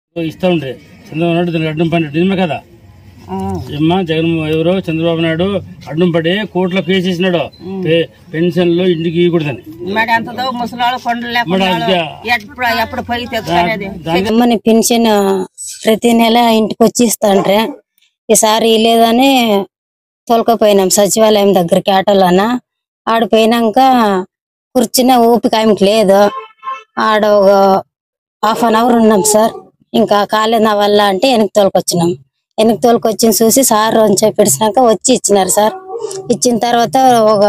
ఇస్తా ఉండే చంద్రబాబు నాయుడు దానికి అడ్డం పడినట్టు నిజమే కదా ఏమ్మా? జగన్ ఎవరో చంద్రబాబు నాయుడు అడ్డం పడి కోర్టులో కేసు వేసినాడు పెన్షన్లు ఇంటికి ఇవ్వకూడదని. అమ్మని పెన్షన్ ప్రతి నెల ఇంటికి వచ్చి ఇస్తాండ్రే, ఈసారి లేదని తోలుకపోయినాం సచివాలయం దగ్గరికి ఆటోలోన. ఆడిపోయినాక కూర్చున్న ఓపిక ఆమెకి లేదు. ఆడ ఒక ½ అన్ అవర్ ఉన్నాం సార్. ఇంకా కాలేదు నా వల్ల అంటే వెనక్కి తోలుకొచ్చినాం. వెనక్కి తోలుకొచ్చిన చూసి సార్ అని చెప్పినాక వచ్చి ఇచ్చినారు సార్. ఇచ్చిన తర్వాత ఒక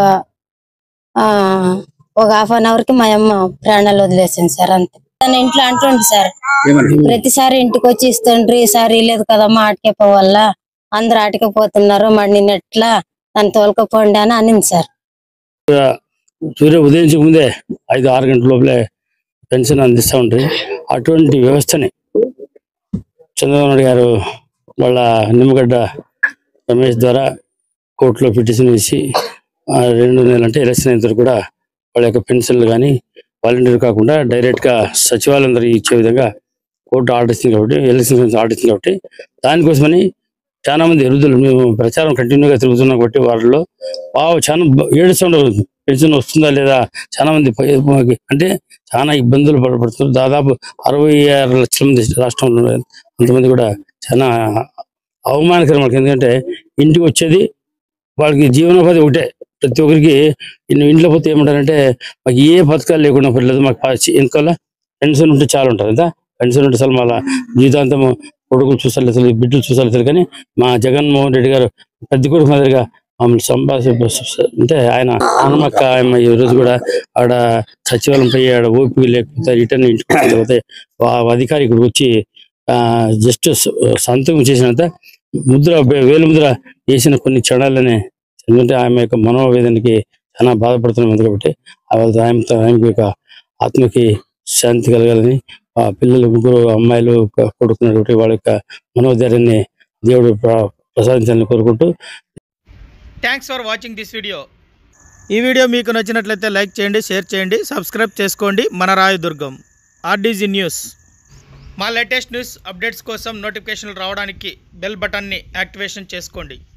½ అన్ అవర్ కి మా అమ్మ ప్రాణాలు వదిలేసింది సార్. అంతే. తన ఇంట్లో అంటుండే సార్, ప్రతిసారి ఇంటికి వచ్చి ఇస్తుండ్రి, ఈసారి లేదు కదమ్మా ఆటకే పోవాల, అందరు ఆటకే పోతున్నారు, మరి నేను ఎట్లా దాన్ని తోలుకపోండి అని అనింది సార్. సూర్య ఉదయించక ముందే 5-6 గంటల లోపలే పెన్షన్ అందిస్తూ ఉంటారు. అటువంటి వ్యవస్థని చంద్రబాబు నాయుడు గారు వాళ్ళ నిమ్మగడ్డ రమేష్ ద్వారా కోర్టులో పిటిషన్ వేసి 2 నెలలు అంటే ఎలక్షన్ అయిన కూడా వాళ్ళ యొక్క పెన్షన్లు కానీ వాలంటీర్ కాకుండా డైరెక్ట్గా సచివాలయం ద్వారా ఇచ్చే విధంగా కోర్టు ఆర్డర్ ఇస్తుంది కాబట్టి, ఎలక్షన్ ఆర్డర్ ఇస్తుంది కాబట్టి దానికోసమని చాలా మంది ఎరుదులు మేము ప్రచారం కంటిన్యూగా తిరుగుతున్నాం కాబట్టి వాళ్ళలో చాలా ఏడుస్తుండవు పెన్షన్ వస్తుందా లేదా. చాలా మంది అంటే చాలా ఇబ్బందులు పడుతున్నారు. దాదాపు 66 లక్షల మంది రాష్ట్రంలో అంతమంది కూడా చాలా అవమానకరం వాళ్ళకి. ఎందుకంటే ఇంటికి వచ్చేది వాళ్ళకి జీవనోపాధి ఒకటే. ప్రతి ఒక్కరికి ఇంట్లో పోతే ఏమంటారంటే మాకు ఏ పథకాలు లేకుండా పర్లేదు, మాకు ఎందుకల్లా పెన్షన్ ఉంటే చాలా ఉంటుంది కదా. పెన్షన్ ఉంటే అసలు మళ్ళీ జీవితాంతం కొడుకులు చూసాలి, అసలు బిడ్డలు చూసాలి. కానీ మా జగన్మోహన్ రెడ్డి గారు పెద్ద కొడుకు మాదిరిగా మమ్మల్ని అంటే ఆయన హనుమక్క ఈ రోజు కూడా ఆడ సచివాలయం పోయి ఆడ ఓపిక లేకపోతే రిటర్న్ ఇంటికి పోతే అధికారి ఇక్కడికి వచ్చి జస్ట్ సంతకం చేసినంత వేలు ముద్ర వేసిన కొన్ని క్షణాలనే. ఎందుకంటే ఆమె యొక్క మనోవేదనకి చాలా బాధపడుతున్నాం కాబట్టి ఆమె యొక్క ఆత్మకి శాంతి కలగాలని, ఆ పిల్లలు 3 అమ్మాయిలు కొడుకున్నటువంటి వాళ్ళ యొక్క మనోధైర్యాన్ని దేవుడు ప్రసాదించాలని కోరుకుంటూ. Thanks for watching this video. ఈ వీడియో మీకు నచ్చినట్లయితే లైక్ చేయండి, షేర్ చేయండి, సబ్స్క్రైబ్ చేసుకోండి. మన రాయదుర్గం ఆర్డీజీ న్యూస్. మా లేటెస్ట్ న్యూస్ అప్డేట్స్ కోసం నోటిఫికేషన్లు రావడానికి బెల్ బటన్ని యాక్టివేషన్ చేసుకోండి.